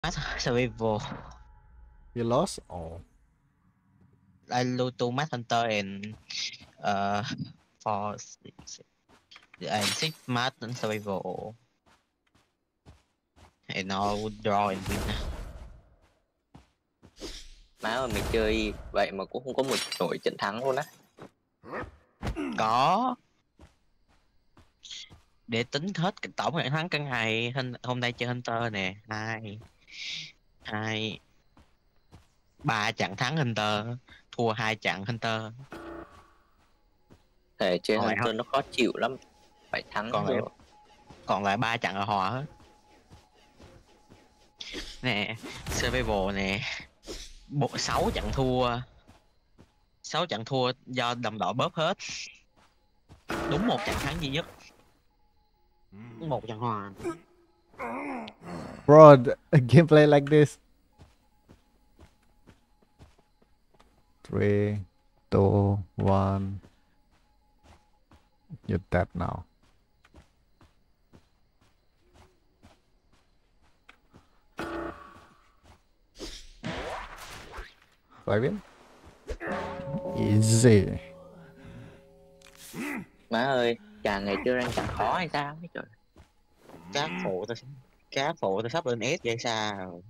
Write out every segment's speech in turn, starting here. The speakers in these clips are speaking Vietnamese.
Survival. You lost? Oh. I lose to Mass Hunter and for and 6 Mass and Survival. And I would draw and win. Má ơi, mình chơi vậy mà cũng không có một nổi trận thắng luôn á. Có. Để tính hết cái tổng trận thắng cả ngày, hôm nay chơi Hunter nè, 3 trận thắng Hunter, thua 2 trận Hunter. Thể chơi Còn lại Hunter nó khó chịu lắm, phải thắng rồi. Còn lại 3 trận là hòa hết. Nè, Survival nè, 6 trận thua. 6 trận thua do đồng đội bóp hết. Đúng 1 trận thắng duy nhất. 1 trận hòa. Bro, a gameplay like this. 3, 2, 1. You're dead now. Flavian? Easy. Má ơi, chàng ngày chưa đang chẳng khó hay sao ấy trời. Cá phụ ta sắp lên S vậy sao?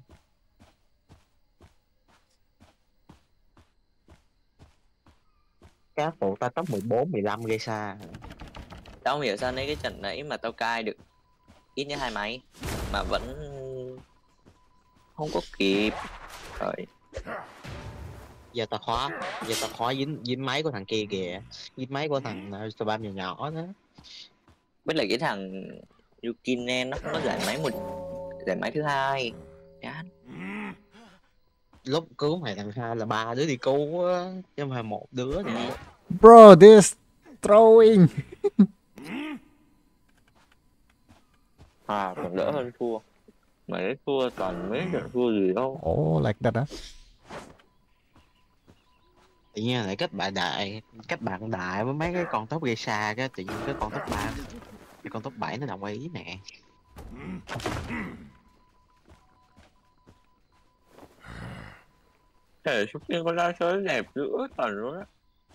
Cá phụ ta top 14, 15 gây xa. Tao không hiểu sao nấy cái trận đấy mà tao cai được ít nhất 2 máy mà vẫn không có kịp. Rồi. Giờ ta khóa dính máy của thằng kia kìa, dính máy của thằng spam nhỏ nhỏ đó. Với lại cái thằng Yukinen nó không có giải máy thứ hai. Chán. Lúc cứu mày thằng hai là 3 đứa đi cứu á, chứ không phải 1 đứa nữa. Bro, this throwing. Còn đỡ hơn thua. Mà đấy thua toàn mấy trận thua gì đâu. Oh, like that, huh? Tự nhiên lại kết bạn đại với mấy cái con tóc gây xa, cái tự nhiên cái con tóc 3, cái con tóc 7 nó đồng ý nè. Thể xuất tiên con ra chơi đẹp dữ toàn luôn á.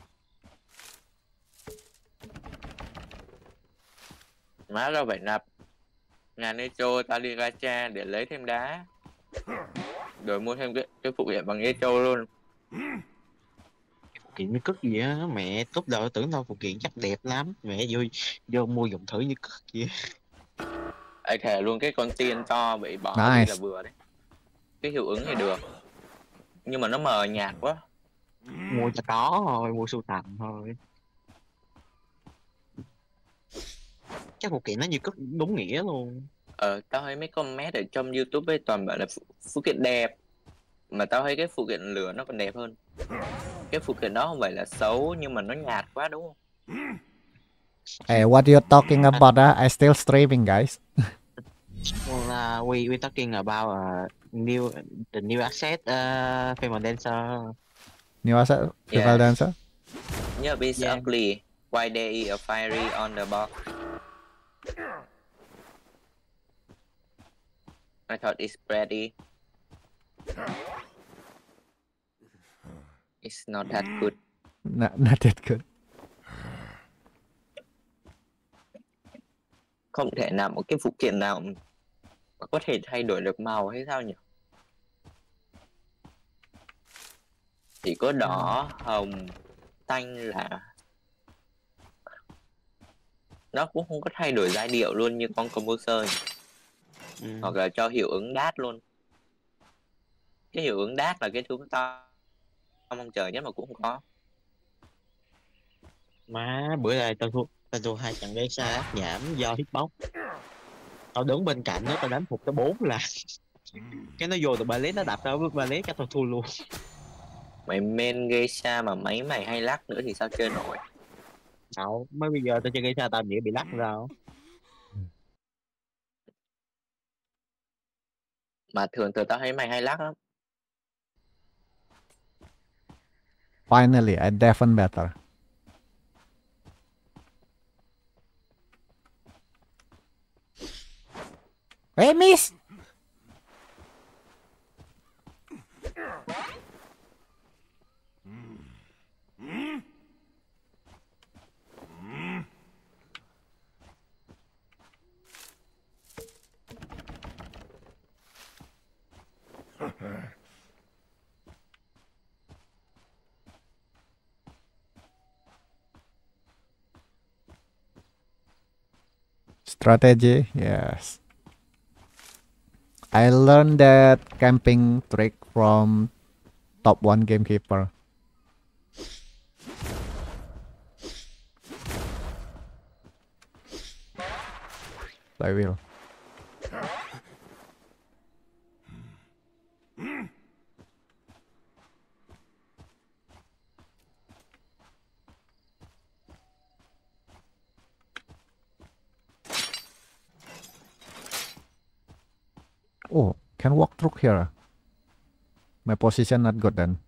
Má ra phải nạp nhà Necho ta đi gacha để lấy thêm đá, rồi mua thêm cái phụ kiện bằng Necho luôn. Phụ kiện như cất gì á, mẹ tốt đầu tưởng đâu phụ kiện chắc đẹp lắm, mẹ vô mua dùng thử như cất gì. Ai thề luôn, cái con tiên to bị bỏ Nice. đi là vừa đấy. Cái hiệu ứng thì được, nhưng mà nó mờ nhạt quá. Mua cho có thôi, mua sưu tầm thôi. Chắc phụ kiện nó như cất đúng nghĩa luôn. Tao thấy mấy comment ở trong YouTube ấy toàn bảo là phụ kiện đẹp, mà tao thấy cái phụ kiện lửa nó còn đẹp hơn. Cái phụ kiện đó không phải là xấu nhưng mà nó nhạt quá đúng không? Hey, what you talking about? I still streaming, guys. We talking about the new asset, Female Dancer. New asset, Female dancer. Yeah, it's ugly. Why they eat a fiery on the box? I thought it's pretty. It's not that good. Not that good. Không thể nào một cái phụ kiện nào mà có thể thay đổi được màu hay sao nhỉ? Chỉ có đỏ, hồng, xanh là nó cũng không có thay đổi giai điệu luôn như con composer. Hoặc là cho hiệu ứng đát luôn. Cái hiệu ứng đát là cái thứ tao mong chờ nhất mà cũng không có. Má bữa nay tao thua 2 trận gây xa nhảm do hitbox. Tao đứng bên cạnh nó, tao đánh phục tới 4 là cái nó vô từ ballet, nó đạp tao bước ballet cái tao thua luôn. Mày main geisha mà máy mày hay lắc nữa thì sao chơi nổi? Đâu, mới bây giờ tao chơi geisha tao dễ bị lắc đâu. Mà thường tao thấy mày hay lắc lắm. Finally, I defen better. Hey, miss! Strategy, yes. I learned that camping trick from top 1 gamekeeper. I will. Oh, can walk through here. My position not good then.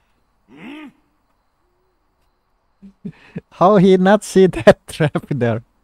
How he not see that trap there?